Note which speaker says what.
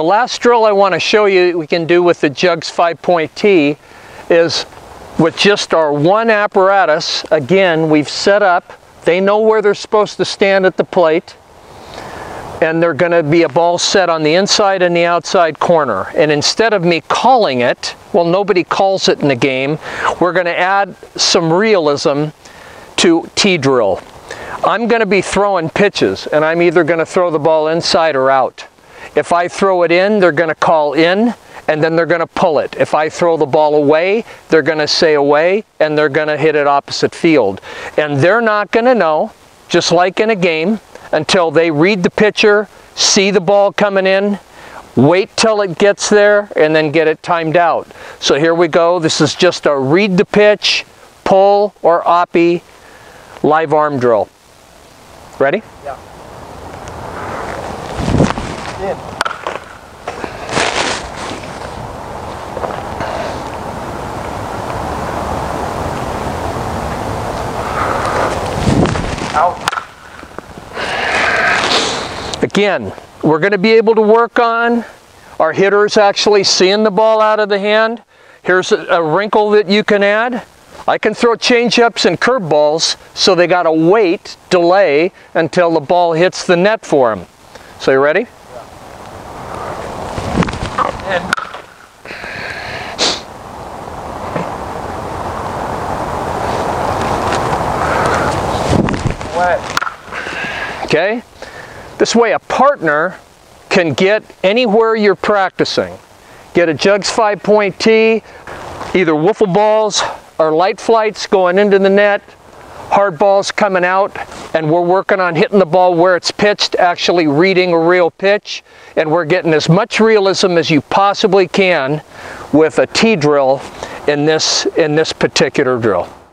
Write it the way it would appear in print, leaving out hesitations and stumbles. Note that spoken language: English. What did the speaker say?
Speaker 1: last drill I want to show you we can do with the JUGS 5-point tee is with just our one apparatus. Again, we've set up, they know where they're supposed to stand at the plate, and they're going to be a ball set on the inside and the outside corner. And instead of me calling it, well, nobody calls it in the game, we're going to add some realism to tee drill. I'm going to be throwing pitches, and I'm either going to throw the ball inside or out. If I throw it in, they're going to call in, and then they're going to pull it. If I throw the ball away, they're going to say away, and they're going to hit it opposite field. And they're not going to know, just like in a game, until they read the pitcher, see the ball coming in, wait till it gets there, and then get it timed out. So here we go. This is just a read the pitch, pull, or oppie live arm drill. Ready?
Speaker 2: Yeah. In. Out.
Speaker 1: Again, we're going to be able to work on our hitters actually seeing the ball out of the hand. Here's a wrinkle that you can add. I can throw change-ups and curveballs, so they got to wait, delay, until the ball hits the net for them. So you ready?
Speaker 2: Yeah. Wet.
Speaker 1: Okay? This way a partner can get anywhere you're practicing. Get a JUGS 5-point tee, either wiffle balls or light flights going into the net, hard balls coming out, and we're working on hitting the ball where it's pitched, actually reading a real pitch, and we're getting as much realism as you possibly can with a tee drill in this particular drill.